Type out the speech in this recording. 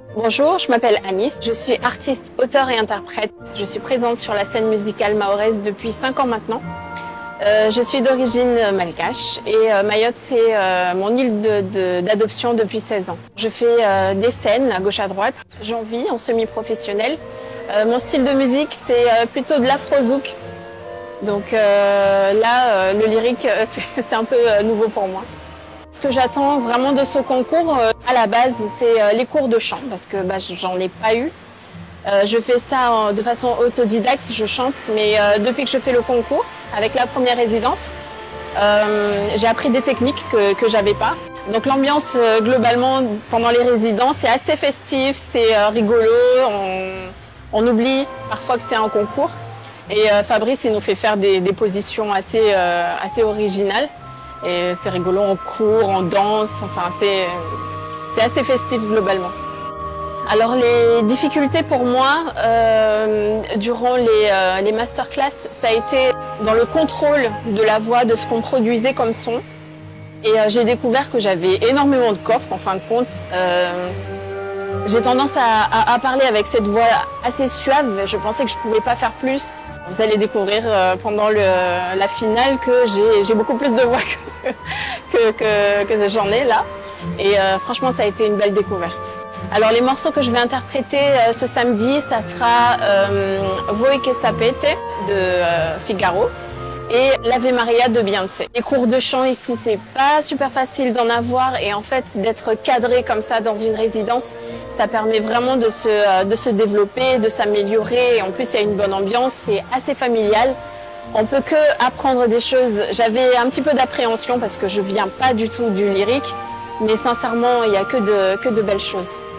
Bonjour, je m'appelle Anis, je suis artiste, auteure et interprète. Je suis présente sur la scène musicale mahoraise depuis 5 ans maintenant. Je suis d'origine malgache et Mayotte c'est mon île d'adoption depuis 16 ans. Je fais des scènes à gauche à droite, j'en vis en semi-professionnel. Mon style de musique c'est plutôt de l'afro-zouk. Donc là, le lyrique c'est un peu nouveau pour moi. Ce que j'attends vraiment de ce concours, à la base, c'est les cours de chant, parce que j'en ai pas eu. Je fais ça de façon autodidacte, je chante, mais depuis que je fais le concours, avec la première résidence, j'ai appris des techniques que j'avais pas. Donc l'ambiance, globalement, pendant les résidences, c'est assez festif, c'est rigolo, on oublie parfois que c'est un concours. Et Fabrice, il nous fait faire des positions assez originales. Et c'est rigolo, on court, on danse, enfin c'est assez festif globalement. Alors les difficultés pour moi, durant les masterclass, ça a été dans le contrôle de la voix, de ce qu'on produisait comme son. Et j'ai découvert que j'avais énormément de coffres en fin de compte. J'ai tendance à parler avec cette voix assez suave, je pensais que je ne pouvais pas faire plus. Vous allez découvrir pendant la finale que j'ai beaucoup plus de voix que j'en ai là. Et franchement, ça a été une belle découverte. Alors les morceaux que je vais interpréter ce samedi, ça sera Voi que sapete de Figaro et l'Ave Maria de Beyoncé. Les cours de chant ici, c'est pas super facile d'en avoir et en fait d'être cadré comme ça dans une résidence, ça permet vraiment de se développer, de s'améliorer et en plus il y a une bonne ambiance, c'est assez familial. On peut que apprendre des choses. J'avais un petit peu d'appréhension parce que je viens pas du tout du lyrique, mais sincèrement il y a que de belles choses.